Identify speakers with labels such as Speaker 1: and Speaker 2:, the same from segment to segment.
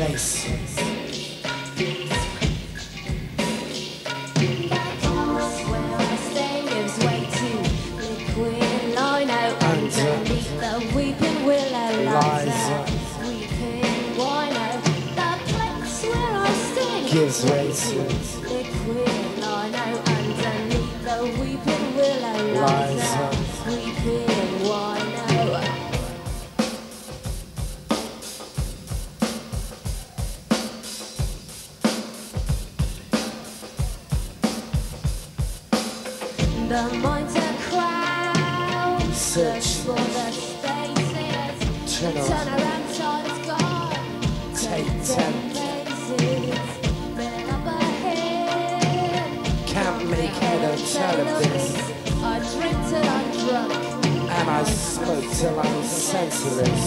Speaker 1: place.
Speaker 2: Underneath the weeping willow lies a weeping wino. The place where I stand
Speaker 1: Gives way to
Speaker 2: liquid lino. Underneath the weeping willow lies a weeping wino. The mind's a crowd, search for the spaces. Turn around, time's gone.
Speaker 1: take 10.
Speaker 2: Faces, fill up ahead.
Speaker 1: Can't make head or tail of this.
Speaker 2: I drink till I'm drunk,
Speaker 1: And I smoke till I'm senseless.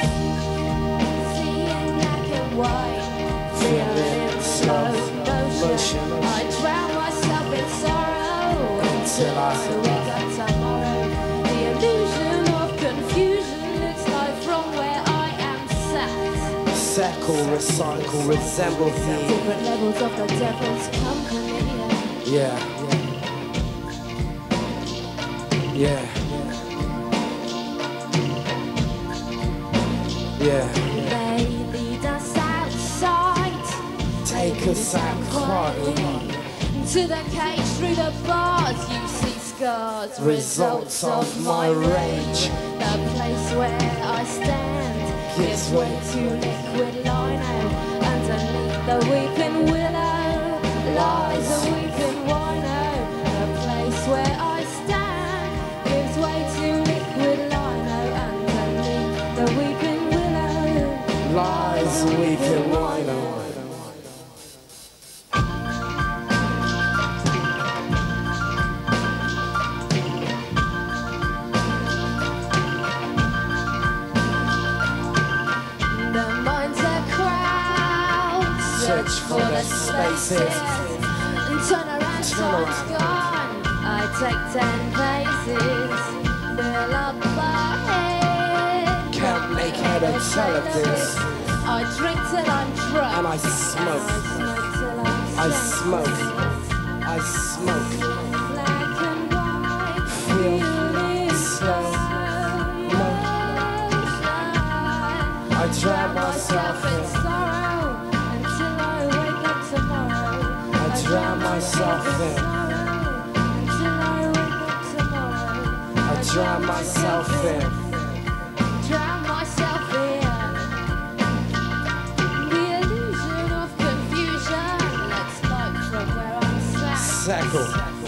Speaker 2: seeing black and white,
Speaker 1: Feeling slow motion
Speaker 2: I drown myself in sorrow
Speaker 1: until I
Speaker 2: we got tomorrow. The illusion of confusion looks like from where I am sat.
Speaker 1: Circle, recycle, resemble the.
Speaker 2: Different levels of the devil's company.
Speaker 1: Yeah. Yeah. Yeah.
Speaker 2: They lead us outside,
Speaker 1: Take us out quietly.
Speaker 2: to the cage through the bars. You see scars,
Speaker 1: Results of my rage.
Speaker 2: The place where I stand gives way to liquid lino. Underneath the weeping willow lies a weeping wino. The place where I stand gives way to liquid lino. Underneath the weeping willow
Speaker 1: Lies a weeping wino.
Speaker 2: The mind's a crowd,
Speaker 1: Search for the spaces.
Speaker 2: and turn around, time's gone. I take 10 paces, fill up ahead.
Speaker 1: Can't make head or tail of this.
Speaker 2: I drink till I'm drunk,
Speaker 1: And I smoke.
Speaker 2: till I'm
Speaker 1: I smoke. I smoke.
Speaker 2: black and white,
Speaker 1: Feel
Speaker 2: feeling
Speaker 1: slow
Speaker 2: motion.
Speaker 1: I drown myself
Speaker 2: in
Speaker 1: in.
Speaker 2: sorrow until I wake up tomorrow.
Speaker 1: I drown myself in.
Speaker 2: Until I wake up tomorrow.
Speaker 1: I drown myself in.
Speaker 2: Drown myself in. The illusion of confusion looks like from where I'm sat.
Speaker 1: Circle.